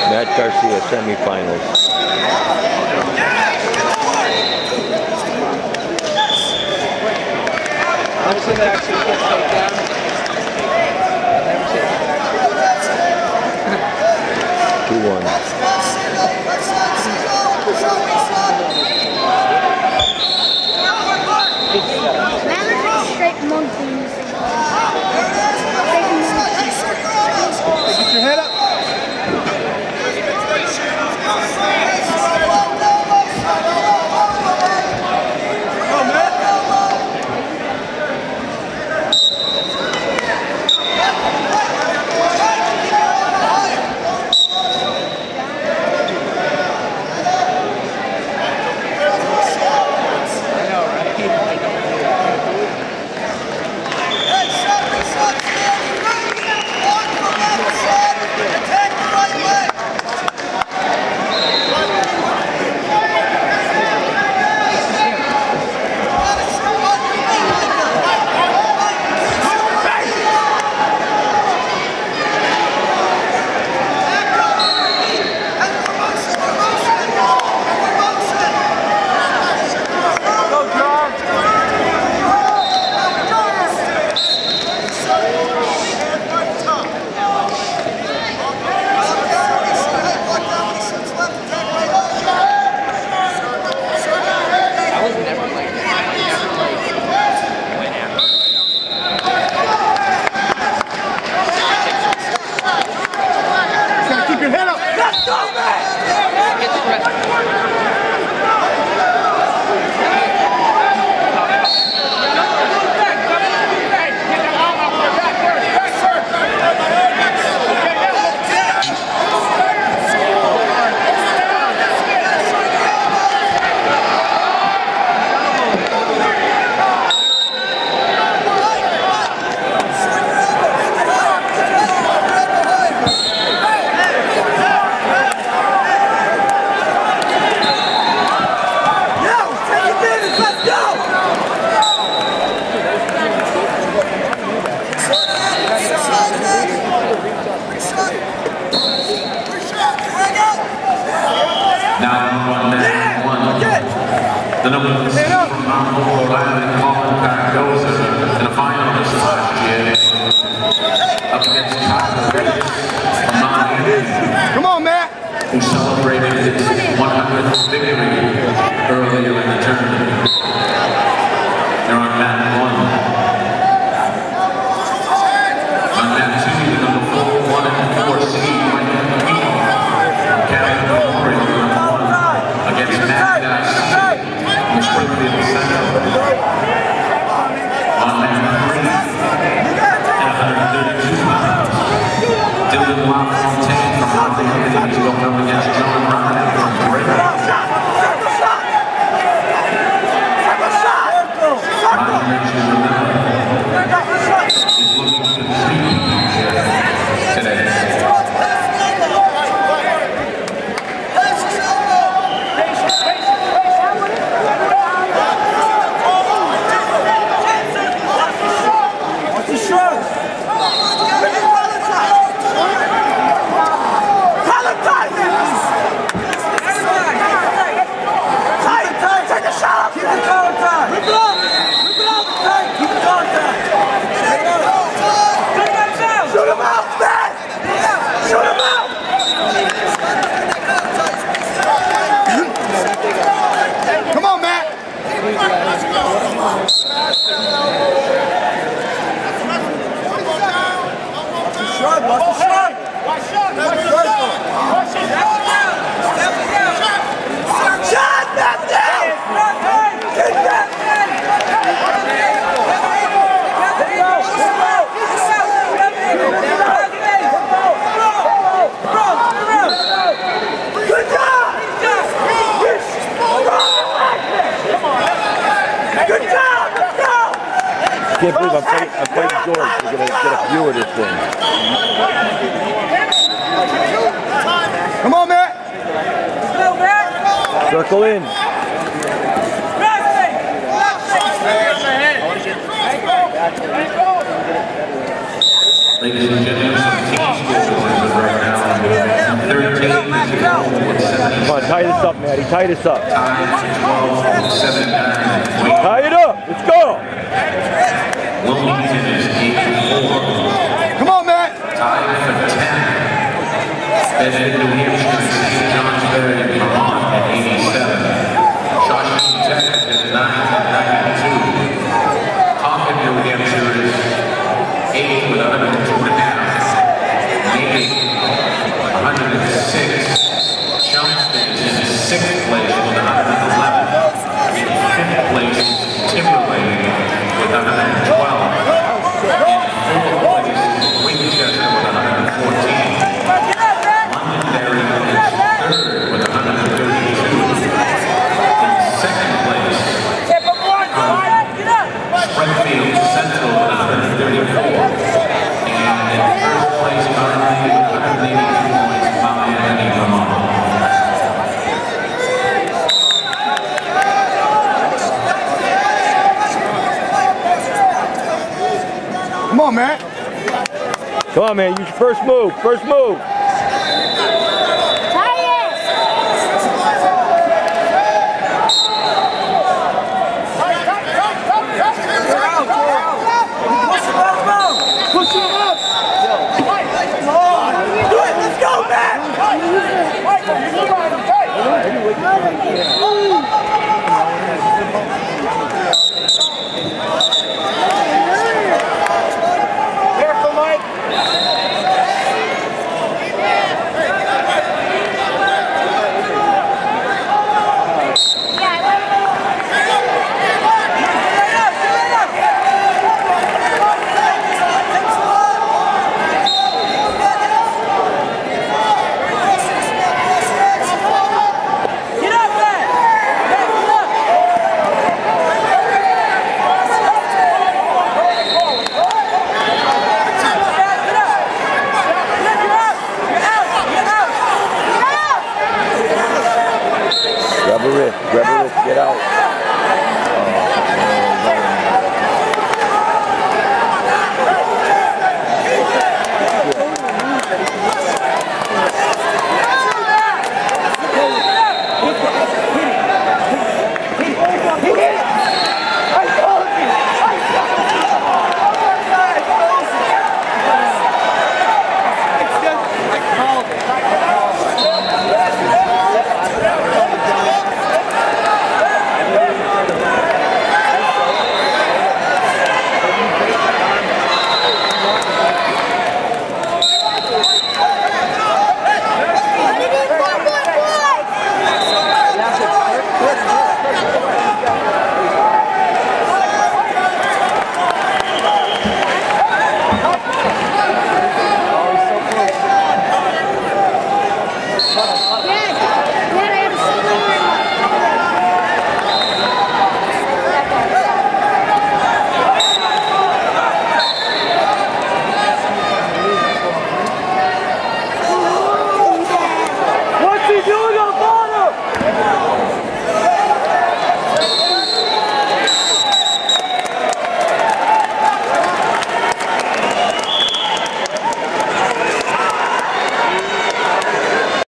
Matt Garcia, semifinals. I've seen that actually get takedown. I've never seen that actually. 2-1. Straight monkey. Get your head up. The number 6 from Lowell Holiday, in the final this last year, up against from Come on, Matt! who celebrated his 100th victory earlier in the tournament. They're on mat 1. On mat 2, the number 4, 1 and 4 seed, Michael Aquino, Canada, against Matt Garcia. Springfield Center. On mat 3 at 132 pounds. Dylan LaFontaine from Lowell is going up against John Ryan from Britain. Ryan makes you remember is looking to compete today. I can't believe I played George to get a view of this thing. Come on, Matt! Circle in. Ladies and gentlemen, some team scores right now. 13 Come on, tie this up, Matty. Tie this up. Tied for 12-79. Tie it up. Let's go. Wilmington is 8-4. Come on, Matt. Tied for 10. Bedford, New Hampshire, and St. Johnsbury, Vermont at 87. Shawshank, Texas is 9 at 92. Concord, New Hampshire is 8 with 102.5. Navy, 106. Chelmsford is in 6th place with 111. In 5th place is Timberlake with 112. In 4th place is Winchester with 114. Londonderry is 3rd with 132. In 2nd place, Springfield Central with 134. And in 1st place, currently with 182 points, Mount Anthony, Vermont. Come on, Matt. Come on, man. Use your first move. First move.